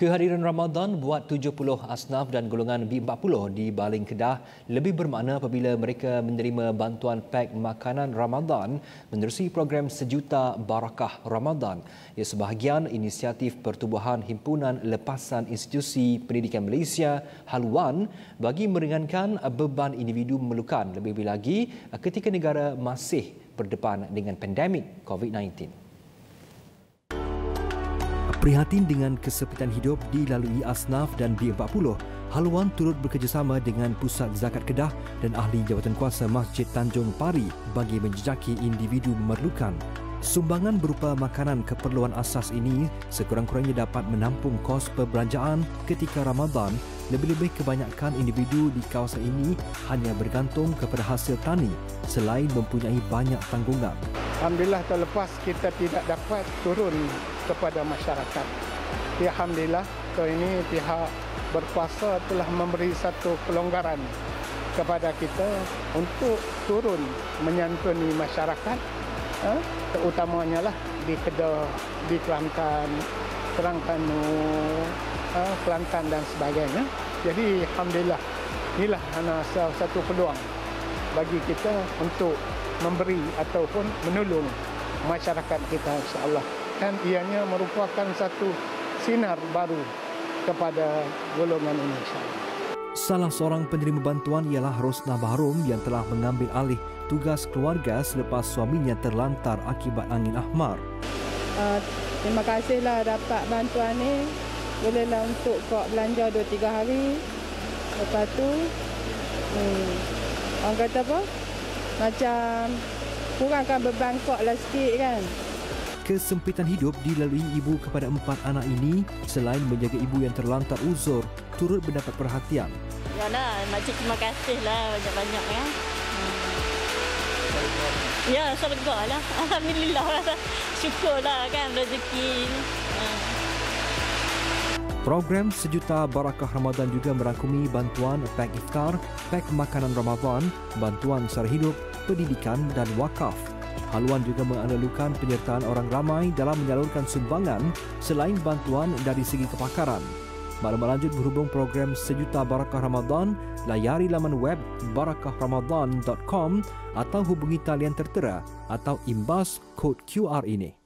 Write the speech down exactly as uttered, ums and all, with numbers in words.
Kehadiran Ramadan buat tujuh puluh asnaf dan golongan B empat puluh di Baling Kedah lebih bermakna apabila mereka menerima bantuan pek makanan Ramadan menerusi program Sejuta Barakah Ramadan. Ia sebahagian inisiatif Pertubuhan Himpunan Lepasan Institusi Pendidikan Malaysia Haluan bagi meringankan beban individu memerlukan, lebih-lebih lagi ketika negara masih berdepan dengan pandemik COVID sembilan belas. Prihatin dengan kesempitan hidup dilalui asnaf dan B empat puluh, Haluan turut bekerjasama dengan Pusat Zakat Kedah dan Ahli Jawatan Kuasa Masjid Tanjung Pari bagi menjejaki individu memerlukan. Sumbangan berupa makanan keperluan asas ini sekurang-kurangnya dapat menampung kos perbelanjaan ketika Ramadan. Lebih-lebih kebanyakan individu di kawasan ini hanya bergantung kepada hasil tani selain mempunyai banyak tanggungan. Alhamdulillah, terlepas kita tidak dapat turun kepada masyarakat. Ya, Alhamdulillah, tahun ini pihak berkuasa telah memberi satu kelonggaran kepada kita untuk turun menyantuni masyarakat, eh, terutamanya lah di Kedah, di Kelantan, Terengganu, eh, Kelantan dan sebagainya. Jadi Alhamdulillah, inilah salah satu peluang bagi kita untuk memberi ataupun menolong masyarakat kita, insya-Allah. Dan ianya merupakan satu sinar baru kepada golongan ini, insya-Allah. Salah seorang penerima bantuan ialah Rosna Bahrum yang telah mengambil alih tugas keluarga selepas suaminya terlantar akibat angin ahmar. Uh, terima kasihlah dapat bantuan ni. Bolehlah untuk kok belanja dua tiga hari. Lepas tu, hmm, orang kata apa? Macam kurangkan beban kok lah sikit kan. Kesempitan hidup dilalui ibu kepada empat anak ini selain menjaga ibu yang terlantar uzur turut mendapat perhatian. Yalah, makcik terima kasih lah banyak-banyak ya. Hmm. Ya, syurga lah. Alhamdulillah. Syukurlah kan rezeki. Hmm. Program Sejuta Barakah Ramadan juga merangkumi bantuan pek iftar, pek makanan Ramadan, bantuan sara hidup, pendidikan dan wakaf. Haluan juga mengandalukan penyertaan orang ramai dalam menyalurkan sumbangan selain bantuan dari segi kepakaran. Maklumat lanjut berhubung program Sejuta Barakah Ramadan, layari laman web barakah ramadan dot com atau hubungi talian tertera atau imbas kod Q R ini.